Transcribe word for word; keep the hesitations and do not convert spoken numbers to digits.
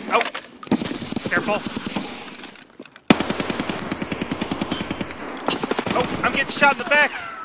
Oh! Careful. Oh, I'm getting shot in the back!